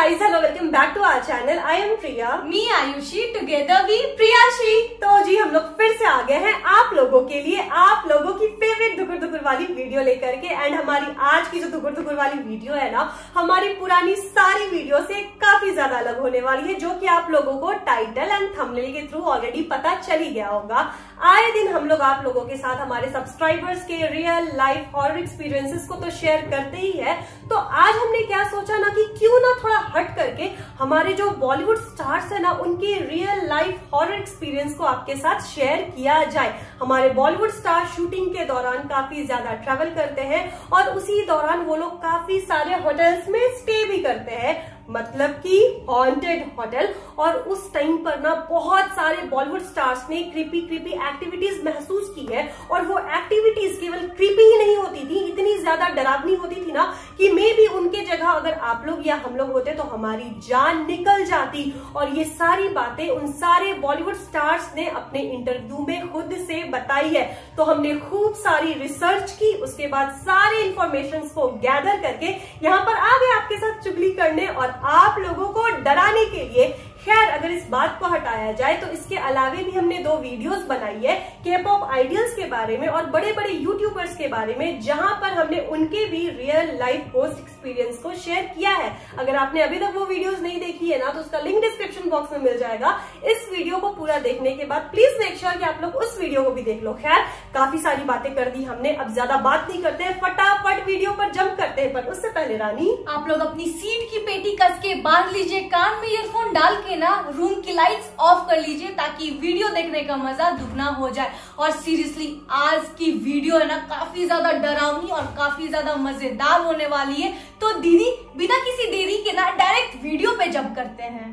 guys, hello, welcome back to our channel. I am Priya. Me Ayushi. Together we Priyashi. तो जी हम लोग फिर से आ गए हैं आप लोगों के लिए, आप लोगों की फेवरेट दुकुर दुकुर वाली वीडियो लेकर के। एंड हमारी आज की जो दुकुर दुकुर वाली वीडियो है ना, हमारी पुरानी सारी वीडियो से काफी ज्यादा अलग होने वाली है, जो कि आप लोगों को टाइटल एंड थंबनेल के थ्रू ऑलरेडी पता चल ही गया होगा। आए दिन हम लोग आप लोगों के साथ हमारे सब्सक्राइबर्स के रियल लाइफ हॉरर एक्सपीरियंसेस को तो शेयर करते ही है। तो आज हमने क्या सोचा ना कि क्यों ना थोड़ा हट करके हमारे जो बॉलीवुड स्टार्स है ना, उनके रियल लाइफ हॉरर एक्सपीरियंस को आपके साथ शेयर किया जाए। हमारे बॉलीवुड स्टार शूटिंग के दौरान काफी ज्यादा ट्रैवल करते हैं और उसी दौरान वो लोग काफी सारे होटल्स में स्टे भी करते हैं, मतलब कि हॉन्टेड होटल। और उस टाइम पर ना बहुत सारे बॉलीवुड स्टार्स ने क्रीपी एक्टिविटीज महसूस की है। और वो एक्टिविटीज केवल क्रीपी ही नहीं होती थी, इतनी ज्यादा डरावनी होती थी ना कि मे भी उनके जगह अगर आप लोग या हम लोग होते तो हमारी जान निकल जाती। और ये सारी बातें उन सारे बॉलीवुड स्टार्स ने अपने इंटरव्यू में खुद से बताई है। तो हमने खूब सारी रिसर्च की, उसके बाद सारे इंफॉर्मेशन को गैदर करके यहाँ पर आ गए आपके साथ चुगली करने और आप लोगों को डराने के लिए। खैर, अगर इस बात को हटाया जाए तो इसके अलावे भी हमने 2 वीडियोस बनाई है के-पॉप आइडल्स के बारे में और बड़े बड़े यूट्यूबर्स के बारे में, जहां पर हमने उनके भी रियल लाइफ पोस्ट एक्सपीरियंस को शेयर किया है। अगर आपने अभी तक वो वीडियोस नहीं देखी है ना, तो उसका लिंक डिस्क्रिप्शन बॉक्स में मिल जाएगा। इस वीडियो को पूरा देखने के बाद प्लीज मेक श्योर कि आप लोग उस वीडियो को भी देख लो। खैर, काफी सारी बातें कर दी हमने, अब ज्यादा बात नहीं करते हैं, फटाफट वीडियो पर जंप करते हैं। पर उससे पहले रानी, आप लोग अपनी सीट की पेटी कस के बांध लीजिए, कान में ईयरफोन डाल के ना रूम की लाइट्स ऑफ कर लीजिए, ताकि वीडियो देखने का मजा दुगना हो जाए। और सीरियसली आज की वीडियो है ना काफी ज्यादा डरावनी और काफी ज्यादा मजेदार होने वाली है। तो दीदी, बिना किसी देरी के ना डायरेक्ट वीडियो पे जंप करते हैं।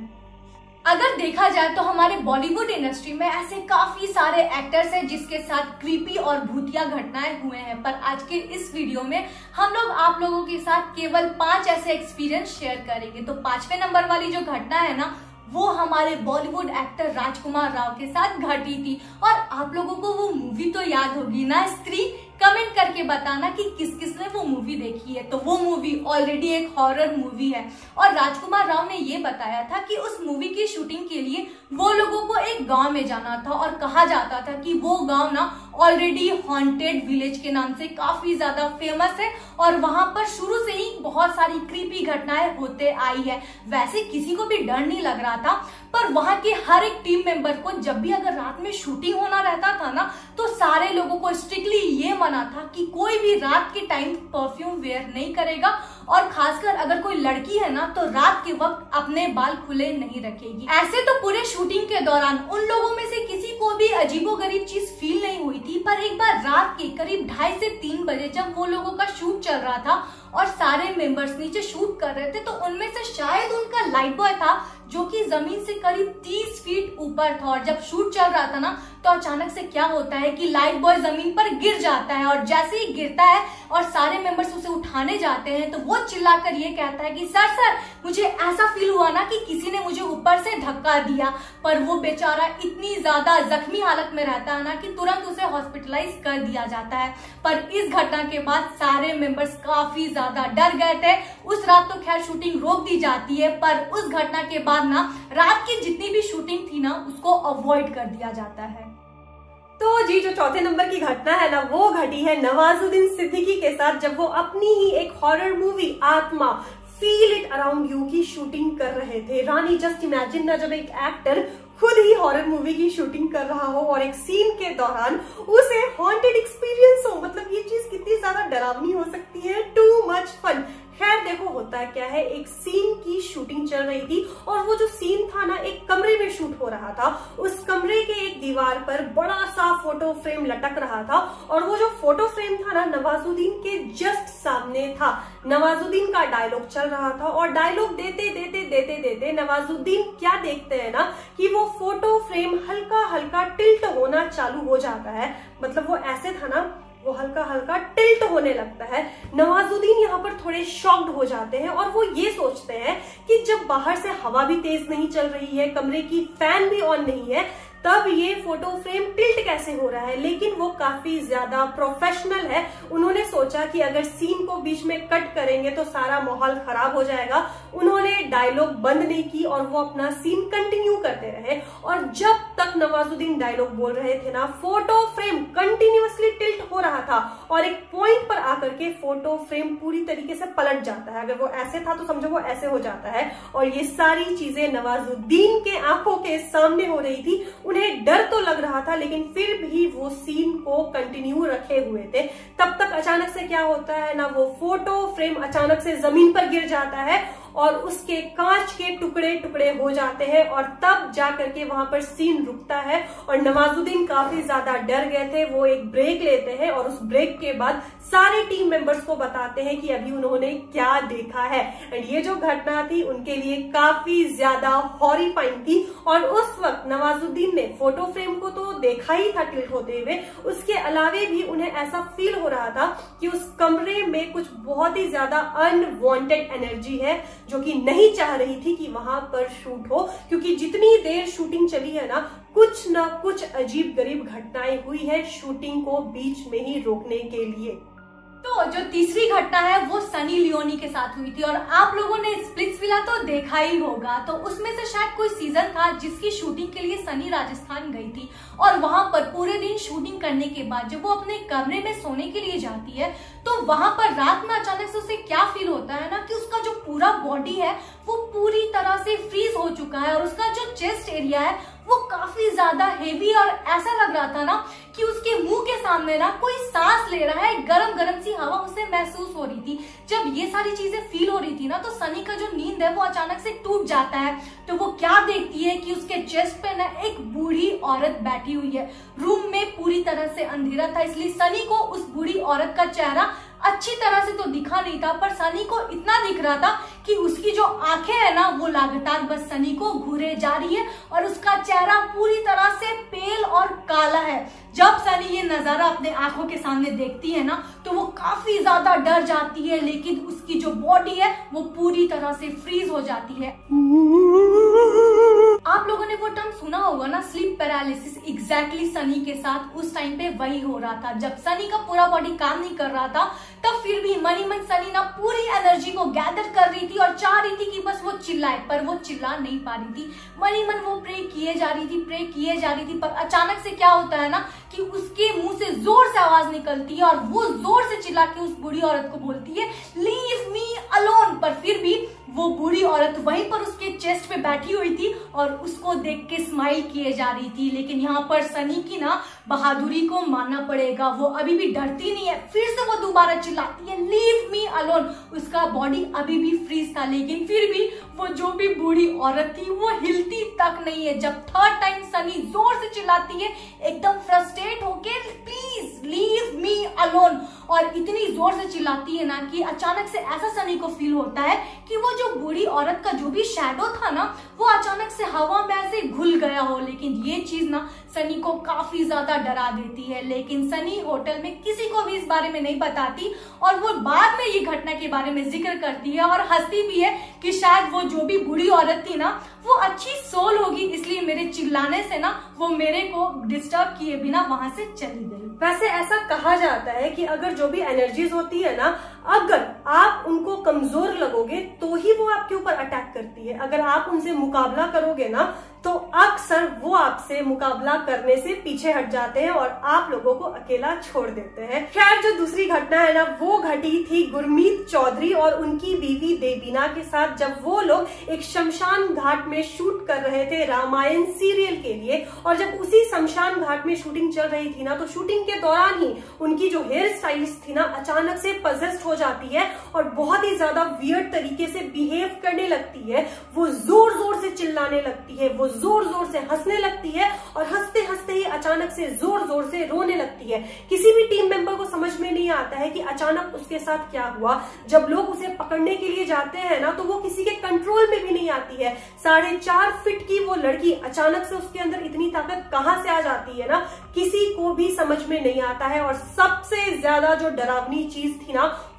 अगर देखा जाए तो हमारे बॉलीवुड इंडस्ट्री में ऐसे काफी सारे एक्टर्स हैं जिसके साथ क्रीपी और भूतिया घटनाएं हुए हैं, पर आज के इस वीडियो में हम लोग आप लोगों के साथ केवल 5 ऐसे एक्सपीरियंस शेयर करेंगे। तो 5वें नंबर वाली जो घटना है ना, वो हमारे बॉलीवुड एक्टर राजकुमार राव के साथ घटी थी। और आप लोगों को वो मूवी तो याद होगी ना, स्त्री। कमेंट करके बताना कि किस किस ने वो मूवी देखी है। तो वो मूवी ऑलरेडी एक हॉरर मूवी है और राजकुमार राव ने ये बताया था कि उस मूवी की शूटिंग के लिए वो लोगों को एक गांव में जाना था और कहा जाता था कि वो गांव ना ऑलरेडी हॉन्टेड विलेज के नाम से काफी ज्यादा फेमस है और वहां पर शुरू से ही बहुत सारी क्रीपी घटनाएं होते आई है। वैसे किसी को भी डर नहीं लग रहा था, पर वहां के हर एक टीम मेंबर को जब भी अगर रात में शूटिंग होना रहता था ना, तो सारे लोगों को स्ट्रिक्टली ये मना था कि कोई भी रात के टाइम परफ्यूम वेयर नहीं करेगा और खासकर अगर कोई लड़की है ना, तो रात के वक्त अपने बाल खुले नहीं रखेगी। ऐसे तो पूरे शूटिंग के दौरान उन लोगों में से किसी को भी अजीबोगरीब चीज फील नहीं हुई थी, पर एक बार रात के करीब 2:30 से 3 बजे जब वो लोगों का शूट चल रहा था और सारे मेंबर्स नीचे शूट कर रहे थे, तो उनमें से शायद उनका लाइट बॉय था जो कि जमीन से करीब 30 फीट ऊपर था। और जब शूट चल रहा था ना, तो अचानक से क्या होता है कि लाइट बॉय जमीन पर गिर जाता है और जैसे ही गिरता है और सारे मेंबर्स उसे उठाने जाते हैं, तो वो चिल्लाकर ये कहता है कि सर मुझे ऐसा फील हुआ ना कि किसी ने मुझे ऊपर से धक्का दिया। पर वो बेचारा इतनी ज्यादा जख्मी हालत में रहता है ना कि तुरंत उसे हॉस्पिटलाइज कर दिया जाता है। पर इस घटना के बाद सारे मेंबर्स काफी ज्यादा डर गए थे। उस रात तो खैर शूटिंग रोक दी जाती है, पर उस घटना के बाद ना रात की जितनी भी शूटिंग थी ना, उसको अवॉइड कर दिया जाता है। तो जी जो 4थे नंबर की घटना है ना, वो घटी है नवाजुद्दीन सिद्दीकी के साथ, जब वो अपनी ही एक horror movie Aatma feel it around you की शूटिंग कर रहे थे। रानी, जस्ट इमेजिन ना, जब एक एक्टर खुद ही हॉरर मूवी की शूटिंग कर रहा हो और एक सीन के दौरान उसे हॉन्टेड एक्सपीरियंस हो, मतलब ये चीज कितनी ज्यादा डरावनी हो सकती है। Too much fun. खैर देखो, होता क्या है, एक सीन की शूटिंग चल रही थी और वो जो सीन था ना, एक कमरे में शूट हो रहा था। उस कमरे के एक दीवार पर बड़ा सा फोटो फ्रेम लटक रहा था और वो जो फोटो फ्रेम था ना, नवाजुद्दीन के जस्ट सामने था। नवाजुद्दीन का डायलॉग चल रहा था और डायलॉग देते देते नवाजुद्दीन क्या देखते हैं ना कि वो फोटो फ्रेम हल्का हल्का टिल्ट होना चालू हो जाता है। मतलब वो ऐसे था ना, वो हल्का हल्का टिल्ट होने लगता है। नवाजुद्दीन यहाँ पर थोड़े शॉक्ड हो जाते हैं और वो ये सोचते हैं कि जब बाहर से हवा भी तेज नहीं चल रही है, कमरे की फैन भी ऑन नहीं है, तब ये फोटो फ्रेम टिल्ट कैसे हो रहा है। लेकिन वो काफी ज्यादा प्रोफेशनल है, उन्होंने सोचा कि अगर सीन को बीच में कट करेंगे तो सारा माहौल खराब हो जाएगा। उन्होंने डायलॉग बंद नहीं की और वो अपना सीन कंटिन्यू करते रहे। और जब तक नवाजुद्दीन डायलॉग बोल रहे थे ना, फोटो फ्रेम कंटिन्यूअसली टिल्ट हो रहा था और एक पॉइंट पर आकर के फोटो फ्रेम पूरी तरीके से पलट जाता है। अगर वो ऐसे था तो समझो वो ऐसे हो जाता है। और ये सारी चीजें नवाजुद्दीन के आंखों के सामने हो रही थी। उन्हें डर तो लग रहा था लेकिन फिर भी वो सीन को कंटिन्यू रखे हुए थे। तब तक अचानक से क्या होता है ना, वो फोटो फ्रेम अचानक से जमीन पर गिर जाता है और उसके कांच के टुकड़े टुकड़े हो जाते हैं और तब जाकर के वहां पर सीन रुकता है। और नवाजुद्दीन काफी ज्यादा डर गए थे। वो एक ब्रेक लेते हैं और उस ब्रेक के बाद सारे टीम मेंबर्स को बताते हैं कि अभी उन्होंने क्या देखा है। एंड ये जो घटना थी उनके लिए काफी ज्यादा हॉरिफाइंग थी। और उस वक्त नवाजुद्दीन ने फोटो फ्रेम को तो देखा ही था टिल्ट होते हुए, उसके अलावे भी उन्हें ऐसा फील हो रहा था कि उस कमरे में कुछ बहुत ही ज्यादा अनवांटेड एनर्जी है जो कि नहीं चाह रही थी कि वहां पर शूट हो। क्योंकि जितनी देर शूटिंग चली है ना कुछ अजीब गरीब घटनाएं हुई है शूटिंग को बीच में ही रोकने के लिए। तो जो तीसरी घटना है वो सनी लियोनी के साथ हुई थी और आप लोगों ने स्प्लिट्सविला तो देखा ही होगा। तो उसमें से शायद कोई सीजन था जिसकी शूटिंग के लिए सनी राजस्थान गई थी और वहां पर पूरे दिन शूटिंग करने के बाद जब वो अपने कमरे में सोने के लिए जाती है तो वहां पर रात में अचानक से उसे क्या फील होता है ना कि उसका जो पूरा बॉडी है वो पूरी तरह से फ्रीज हो चुका है और उसका जो चेस्ट एरिया है वो काफी ज्यादा हेवी और ऐसा लग रहा था ना कि उसके मुंह के सामने ना कोई सांस ले रहा है, गरम गरम सी हवा उसे महसूस हो रही थी। जब ये सारी चीजें फील हो रही थी ना तो सनी का जो नींद है वो अचानक से टूट जाता है। तो वो क्या देखती है कि उसके चेस्ट पे ना एक बूढ़ी औरत बैठी हुई है। रूम में पूरी तरह से अंधेरा था इसलिए सनी को उस बूढ़ी औरत का चेहरा अच्छी तरह से तो दिखा नहीं था, पर सनी को इतना दिख रहा था कि उसकी जो आंखें है ना वो लगातार बस सनी को घूरे जा रही है और उसका चेहरा पूरी तरह से पेल और काला है। जब सनी ये नजारा अपने आंखों के सामने देखती है ना तो वो काफी ज्यादा डर जाती है, लेकिन उसकी जो बॉडी है वो पूरी तरह से फ्रीज हो जाती है। आप लोगों ने वो टर्म सुना होगा ना, स्लीप पैरालिसिस। एग्जैक्टली सनी के साथ उस टाइम पे वही हो रहा था। जब सनी का पूरा बॉडी काम नहीं कर रहा था तब फिर भी मन ही मन सनी ना पूरी एनर्जी को गैदर कर रही थी और चाह रही थी कि बस वो चिल्लाए, पर वो चिल्ला नहीं पा रही थी। मन ही मन वो प्रे किए जा रही थी, पर अचानक से क्या होता है ना कि उसके मुंह से जोर से आवाज निकलती है और वो जोर से चिल्ला के उस बूढ़ी औरत को बोलती है लीव मी अलोन। पर फिर भी वो बूढ़ी औरत वहीं पर उसके चेस्ट पे बैठी हुई थी और उसको देख के स्माइल किए जा रही थी। लेकिन यहाँ पर सनी की ना बहादुरी को मानना पड़ेगा, वो अभी भी डरती नहीं है। फिर से वो दोबारा चिल्लाती है लीव मी अलोन। उसका बॉडी अभी भी फ्रीज था लेकिन फिर भी वो जो भी बूढ़ी औरत थी वो हिलती तक नहीं है। जब थर्ड टाइम सनी जोर से चिल्लाती है एकदम फ्रस्ट्रेट होके प्लीज लीव मी अलोन, और इतनी जोर से चिल्लाती है ना कि अचानक से ऐसा सनी को फील होता है कि वो जो बूढ़ी औरत का जो भी शैडो था ना वो अचानक से हवा में ऐसे घुल गया हो। लेकिन ये चीज ना सनी को काफी ज्यादा डरा देती है। लेकिन सनी होटल में किसी को भी इस बारे में नहीं बताती और वो बाद में ये घटना के बारे में जिक्र करती है और हंसती भी है कि शायद वो जो भी बूढ़ी औरत थी ना वो अच्छी सोल होगी, इसलिए मेरे चिल्लाने से ना वो मेरे को डिस्टर्ब किए बिना वहां से चली गई। वैसे ऐसा कहा जाता है कि अगर जो भी एनर्जीज होती है ना, अगर आप उनको कमजोर लगोगे तो ही वो आपके ऊपर अटैक करती है। अगर आप उनसे मुकाबला करोगे ना तो अक्सर वो आपसे मुकाबला करने से पीछे हट जाते हैं और आप लोगों को अकेला छोड़ देते हैं। खैर जो दूसरी घटना है ना वो घटी थी गुरमीत चौधरी और उनकी बीवी देवीना के साथ, जब वो लोग एक शमशान घाट में शूट कर रहे थे रामायण सीरियल के लिए। और जब उसी शमशान घाट में शूटिंग चल रही थी ना तो शूटिंग के दौरान ही उनकी जो हेयर स्टाइलिस्ट थी ना अचानक से पजेस्ट हो जाती है और बहुत ही ज्यादा वियर्ड तरीके से बिहेव करने लगती है। वो जोर जोर से चिल्लाने लगती है, वो जोर जोर से हंसने लगती है और हंसते हंसते ही अचानक से जोर जोर से रोने लगती है। किसी भी टीम मेंबर को समझ में नहीं आता है कि अचानक उसके साथ क्या हुआ। जब लोग उसे पकड़ने के लिए जाते हैं ना तो वो किसी के कंट्रोल में भी नहीं आती है। 4.5 फीट की वो लड़की अचानक से उसके अंदर इतनी ताकत कहां से आ जाती है ना किसी को भी समझ में नहीं आता है। और सबसे ज्यादा जो डरावनी चीज थी ना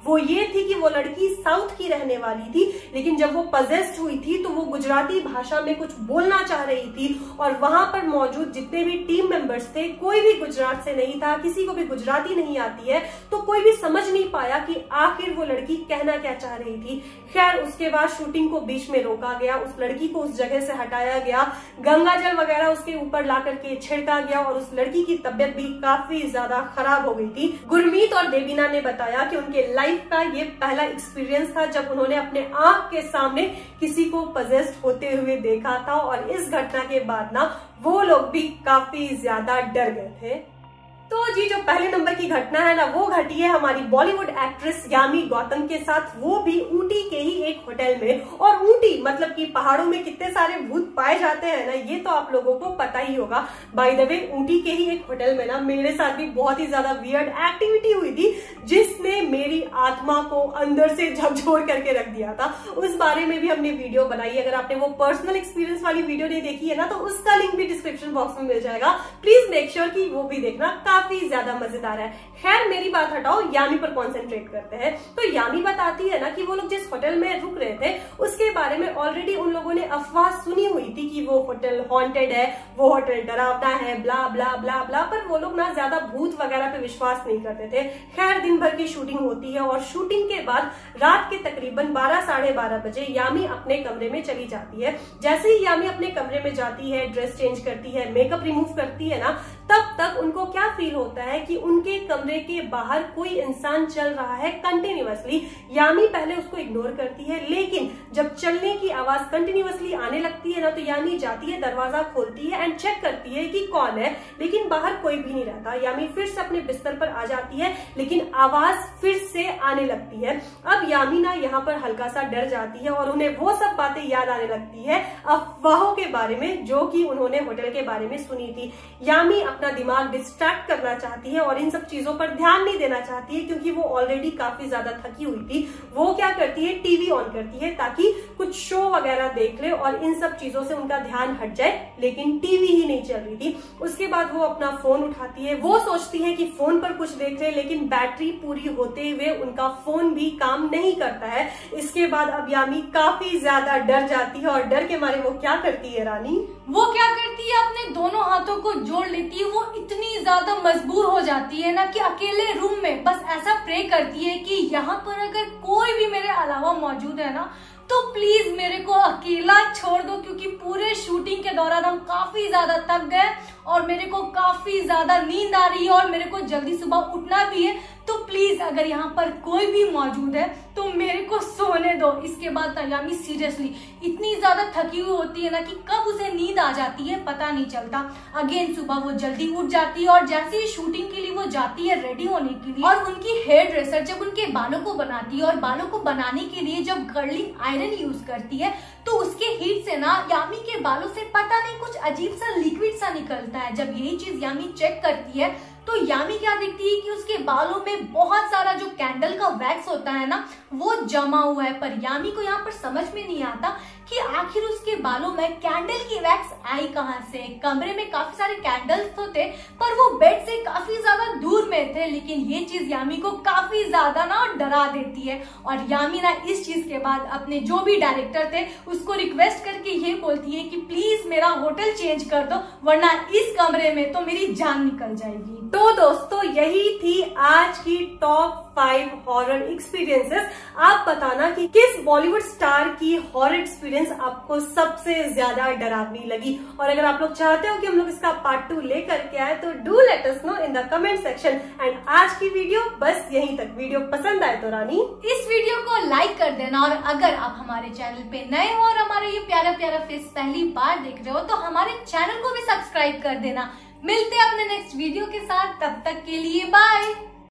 वो ये थी कि वो लड़की साउथ की रहने वाली थी, लेकिन जब वो पजेस्ड हुई थी तो वो गुजराती भाषा में कुछ बोलना चाह रही थी और वहां पर मौजूद जितने भी टीम मेंबर्स थे कोई भी गुजरात से नहीं था, किसी को भी गुजराती नहीं आती है, तो कोई भी समझ नहीं पाया कि आखिर वो लड़की कहना क्या चाह रही थी। खैर उसके बाद शूटिंग को बीच में रोका गया, उस लड़की को उस जगह से हटाया गया, गंगा जल वगैरह उसके ऊपर ला करके छिड़का गया और उस लड़की की तबीयत भी काफी ज्यादा खराब हो गई थी। गुरमीत और देवीना ने बताया कि उनके लाइफ का ये पहला एक्सपीरियंस था जब उन्होंने अपने आंख के सामने किसी को पजेस्ड होते हुए देखा था और इस घटना के बाद ना वो लोग भी काफी ज्यादा डर गए थे। तो जी जो पहले नंबर की घटना है ना वो घटी है हमारी बॉलीवुड एक्ट्रेस यामी गौतम के साथ, वो भी ऊटी के ही एक होटल में। और ऊटी मतलब कि पहाड़ों में कितने सारे भूत पाए जाते हैं ना, ये तो आप लोगों को पता ही होगा। बाय द वे ऊटी के ही एक होटल में ना मेरे साथ भी बहुत ही ज्यादा वियर्ड एक्टिविटी हुई थी जिसने मेरी आत्मा को अंदर से झकझोर करके रख दिया था। उस बारे में भी हमने वीडियो बनाई, अगर आपने वो पर्सनल एक्सपीरियंस वाली वीडियो नहीं देखी है ना तो उसका लिंक भी डिस्क्रिप्शन बॉक्स में मिल जाएगा, प्लीज मेक श्योर कि वो भी देखना, काफी ज्यादा मजेदार है। खैर मेरी बात हटाओ, यामी पर कॉन्सेंट्रेट करते हैं। तो यामी बताती है ना कि वो लोग जिस होटल में रुक रहे थे उसके बारे में ऑलरेडी उन लोगों ने अफवाह सुनी हुई थी कि वो होटल हॉन्टेड है, वो होटल डरावना है, ब्ला ब्ला ब्ला ब्ला, पर वो लोग ना ज्यादा भूत वगैरह पे विश्वास नहीं करते थे। खैर दिन भर की शूटिंग होती है और शूटिंग के बाद रात के तकरीबन 12 साढ़े 12 बजे यामी अपने कमरे में चली जाती है। जैसे ही यामी अपने कमरे में जाती है, ड्रेस चेंज करती है, मेकअप रिमूव करती है ना, तब तक उनको क्या फील होता है कि उनके कमरे के बाहर कोई इंसान चल रहा है कंटिन्यूअसली। यामी पहले उसको इग्नोर करती है, लेकिन जब चलने की आवाज कंटिन्यूअसली आने लगती है ना तो यामी जाती है, दरवाजा खोलती है एंड चेक करती है कि कौन है, लेकिन बाहर कोई भी नहीं रहता। यामी फिर से अपने बिस्तर पर आ जाती है, लेकिन आवाज फिर से आने लगती है। अब यामी ना यहाँ पर हल्का सा डर जाती है और उन्हें वो सब बातें याद आने लगती है अफवाहों के बारे में जो कि उन्होंने होटल के बारे में सुनी थी। यामी अपना दिमाग डिस्ट्रैक्ट करना चाहती है और इन सब चीजों पर ध्यान नहीं देना चाहती है क्योंकि वो ऑलरेडी काफी ज्यादा थकी हुई थी। वो क्या करती है, टीवी ऑन करती है ताकि कुछ शो वगैरह देख ले और इन सब चीजों से उनका ध्यान हट जाए, लेकिन टीवी ही नहीं चल रही थी। उसके बाद वो अपना फोन उठाती है, वो सोचती है कि फोन पर कुछ देख ले, लेकिन बैटरी पूरी होते हुए उनका फोन भी काम नहीं करता है। इसके बाद अब यामी काफी ज्यादा डर जाती है और डर के मारे वो क्या करती है रानी, वो क्या करती है, अपने दोनों हाथों को जोड़ लेती है। वो इतनी ज्यादा मजबूर हो जाती है ना कि अकेले रूम में बस ऐसा प्रे करती है कि यहाँ पर अगर कोई भी मेरे अलावा मौजूद है ना तो प्लीज मेरे को अकेला छोड़ दो, क्योंकि पूरे शूटिंग के दौरान हम काफी ज्यादा थक गए और मेरे को काफी ज्यादा नींद आ रही है और मेरे को जल्दी सुबह उठना भी है, तो प्लीज अगर यहाँ पर कोई भी मौजूद है तो मेरे को सोने दो। इसके बाद यामी सीरियसली इतनी ज्यादा थकी हुई होती है ना कि कब उसे नींद आ जाती है पता नहीं चलता। अगेन सुबह वो जल्दी उठ जाती है और जैसे ही शूटिंग के लिए वो जाती है रेडी होने के लिए, और उनकी हेयर ड्रेसर जब उनके बालों को बनाती है और बालों को बनाने के लिए जब कर्लिंग आयरन यूज करती है तो उसके हीट से ना यामी के बालों से पता नहीं कुछ अजीब सा लिक्विड सा निकलता है। जब यही चीज यामी चेक करती है तो यामी क्या देखती है कि उसके बालों में बहुत सारा जो कैंडल का वैक्स होता है ना वो जमा हुआ है। पर यामी को यहाँ पर समझ में नहीं आता कि आखिर उसके बालों में कैंडल की वैक्स आई कहाँ से। कमरे में काफी सारे कैंडल्स तो थे पर वो बेड से काफी ज्यादा दूर में थे, लेकिन ये चीज यामी को काफी ज्यादा ना डरा देती है। और यामी ना इस चीज के बाद अपने जो भी डायरेक्टर थे उसको रिक्वेस्ट करके ये बोलती है कि प्लीज मेरा होटल चेंज कर दो वरना इस कमरे में तो मेरी जान निकल जाएगी। तो दोस्तों यही थी आज की टॉप 5 हॉरर एक्सपीरियंसेस। आप बताना कि किस बॉलीवुड स्टार की हॉरर एक्सपीरियंस आपको सबसे ज्यादा डरावनी लगी, और अगर आप लोग चाहते हो कि हम लोग इसका पार्ट 2 लेकर के आए तो do let us know in the comment section. And आज की वीडियो बस यहीं तक। वीडियो पसंद आए तो रानी इस वीडियो को लाइक कर देना, और अगर आप हमारे चैनल पे नए हो और हमारा ये प्यारा प्यारा फेस पहली बार देख रहे हो तो हमारे चैनल को भी सब्सक्राइब कर देना। मिलते हैं अपने नेक्स्ट वीडियो के साथ, तब तक के लिए बाय।